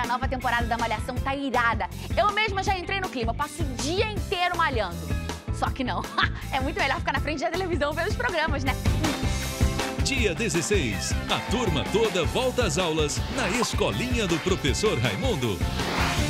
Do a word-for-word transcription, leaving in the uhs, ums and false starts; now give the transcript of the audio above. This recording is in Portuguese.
a nova temporada da Malhação tá irada. Eu mesma já entrei no clima, passo o dia inteiro malhando. Só que não, é muito melhor ficar na frente da televisão vendo os programas, né? Dia dezesseis, a turma toda volta às aulas na Escolinha do Professor Raimundo.